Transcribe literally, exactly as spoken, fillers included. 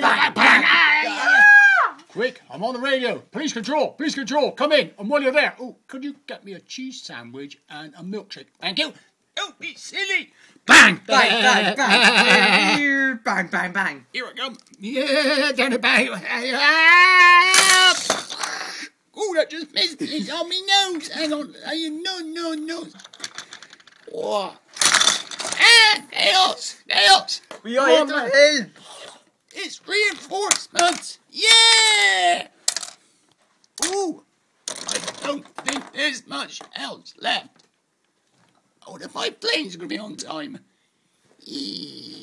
bang, bang. Ah! Quick, I'm on the radio. Police control, police control, come in. And while you're there, oh, could you get me a cheese sandwich and a milkshake? Thank you. Don't be silly. Bang, Bang, bang, bang. Here, bang, bang, bang. Here I come. Yeah, down the bang. Oh, that just missed me. It's on my nose. Hang on. No, no, no. Oh. Ah, nails, nails. We are here to help. It's reinforcements. Yeah. Ooh, I don't think there's much else left. I wonder if my plane's going to be on time. Yeah.